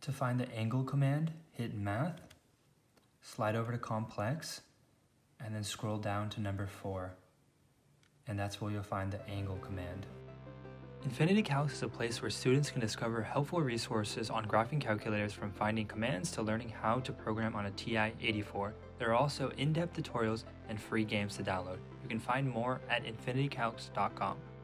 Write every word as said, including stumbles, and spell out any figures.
To find the angle command, hit Math, slide over to Complex, and then scroll down to number four. And that's where you'll find the angle command. Infinity Calcs is a place where students can discover helpful resources on graphing calculators, from finding commands to learning how to program on a T I eighty-four. There are also in-depth tutorials and free games to download. You can find more at infinity calcs dot com.